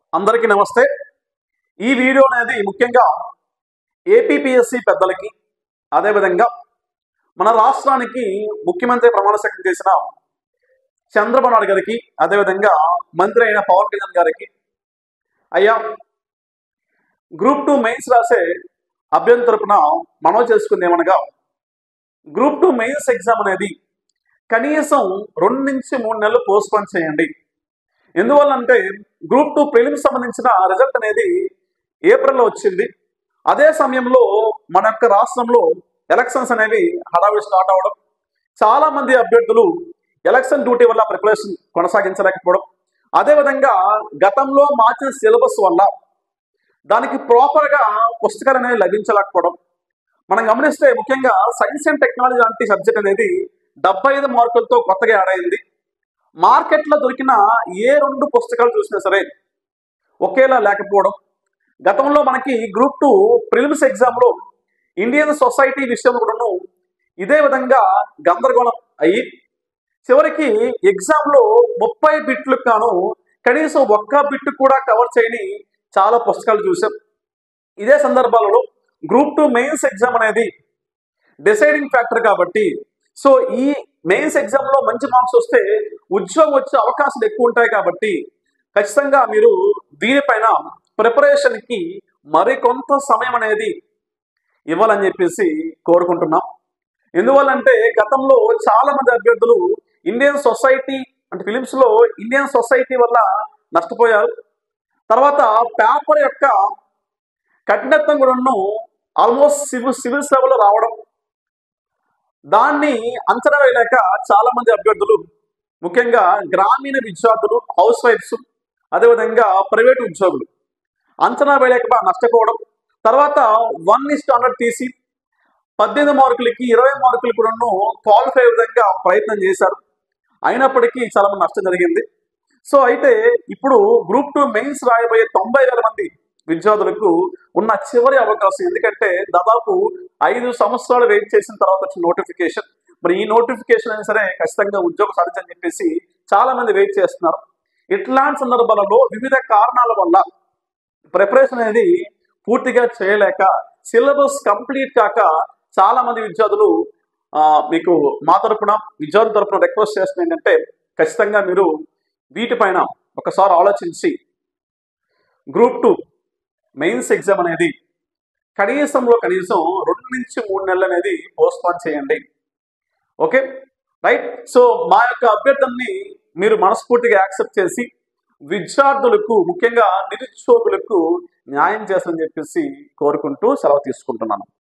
అందరికీ నమస్తే। ఈ వీడియో అనేది ముఖ్యంగా ఏపీపీఎస్సీ పెద్దలకి, అదేవిధంగా మన రాష్ట్రానికి ముఖ్యమంత్రి ప్రమాణ స్వీకారం చేసిన చంద్రబాబు నాయుడు గారికి, అదేవిధంగా మంత్రి అయిన పవన్ కళ్యాణ్ గారికి, అయ్యా గ్రూప్ 2 మెయిన్స్ రాసే అభ్యర్థి తరపున మనం చేసుకుంది ఏమనగా, గ్రూప్ 2 మెయిన్స్ ఎగ్జామ్ అనేది కనీసం 2 నుంచి 3 నెలలు పోస్ట్పోన్ చేయండి। ఎందువల్లంటే గ్రూప్ 2 ప్రిలిమ్స్ సంబంధించిన రిజల్ట్ అనేది ఏప్రిల్లో వచ్చింది। అదే సమయంలో మన యొక్క రాష్ట్రంలో ఎలక్షన్స్ అనేవి హడావిడి స్టార్ట్ అవ్వడం, చాలా మంది అభ్యర్థులు ఎలక్షన్ డ్యూటీ వల్ల ప్రిపరేషన్ కొనసాగించలేకపోవడం, అదేవిధంగా గతంలో మార్చిన సిలబస్ వల్ల దానికి ప్రాపర్గా పుస్తకాలు అనేవి లభించలేకపోవడం, మనం గమనిస్తే ముఖ్యంగా సైన్స్ అండ్ టెక్నాలజీ లాంటి సబ్జెక్ట్ అనేది 75 మార్కులతో కొత్తగా యాడ్ అయింది। మార్కెట్లో దొరికిన ఏ 2 పుస్తకాలు చూసినా సరే ఒకేలా లేకపోవడం, గతంలో మనకి గ్రూప్ 2 ప్రిలిమ్స్ ఎగ్జామ్లో ఇండియన్ సొసైటీ విషయంలో కూడాను ఇదే విధంగా గందరగోళం అయ్యి చివరికి ఎగ్జామ్లో 30 బిట్లకు గాను కనీసం ఒక్క బిట్ కూడా కవర్ చేయని చాలా పుస్తకాలు చూసాం। ఇదే సందర్భాలలో గ్రూప్ 2 మెయిన్స్ ఎగ్జామ్ అనేది డిసైడింగ్ ఫ్యాక్టర్ కాబట్టి, సో ఈ మెయిన్స్ ఎగ్జామ్లో మంచి మార్క్స్ వస్తే ఉద్యోగం వచ్చే అవకాశాలు ఎక్కువ ఉంటాయి కాబట్టి ఖచ్చితంగా మీరు దీనిపైన ప్రిపరేషన్కి మరికొంత సమయం అనేది ఇవ్వాలని చెప్పేసి కోరుకుంటున్నాం। ఎందువల్లంటే గతంలో చాలా మంది అభ్యర్థులు ఇండియన్ సొసైటీ అంటే ఫిలిమ్స్లో ఇండియన్ సొసైటీ వల్ల నష్టపోయారు। తర్వాత పేపర్ యొక్క కఠినత్వం కూడా ఆల్మోస్ట్ సివిల్ సేవలో రావడం, దాన్ని అంచనా వేయలేక చాలా మంది అభ్యర్థులు ముఖ్యంగా గ్రామీణ విద్యార్థులు, హౌస్ వైఫ్స్, అదేవిధంగా ప్రైవేట్ ఉద్యోగులు అంచనా వేయలేక నష్టపోవడం, తర్వాత 1:100 తీసి 18 మార్కులకి 20 మార్కులు కూడా క్వాలిఫై విధంగా ప్రయత్నం చేశారు, అయినప్పటికీ చాలా మంది నష్టం జరిగింది। సో అయితే ఇప్పుడు గ్రూప్ 2 మెయిన్స్ రాయబోయే 90,000 మంది విద్యార్థులకు ఉన్న చివరి అవకాశం, ఎందుకంటే దాదాపు 5 సంవత్సరాలు వెయిట్ చేసిన తర్వాత వచ్చిన నోటిఫికేషన్, మరి ఈ నోటిఫికేషన్ అయినా సరే ఖచ్చితంగా ఉద్యోగం సాధించని చెప్పేసి చాలా మంది వెయిట్ చేస్తున్నారు। ఇట్లాంటి సందర్భాలలో వివిధ కారణాల వల్ల ప్రిపరేషన్ అనేది పూర్తిగా చేయలేక, సిలబస్ కంప్లీట్ కాక చాలా మంది విద్యార్థులు మీకు మా తరపున విద్యార్థుల తరపున రిక్వెస్ట్ చేస్తుంది ఏంటంటే, ఖచ్చితంగా మీరు వీటిపైన ఒకసారి ఆలోచించి గ్రూప్ 2 మెయిన్స్ ఎగ్జామ్ అనేది కనీసం 2 నుంచి 3 నెలలు అనేది పోస్ట్పోన్ చేయండి। Okay right. సో మా యొక్క అభ్యర్థనని మీరు మనస్ఫూర్తిగా యాక్సెప్ట్ చేసి విద్యార్థులకు, ముఖ్యంగా నిరుద్యోగులకు న్యాయం చేస్తారని చెప్పేసి కోరుకుంటూ సెలవు తీసుకుంటున్నాను।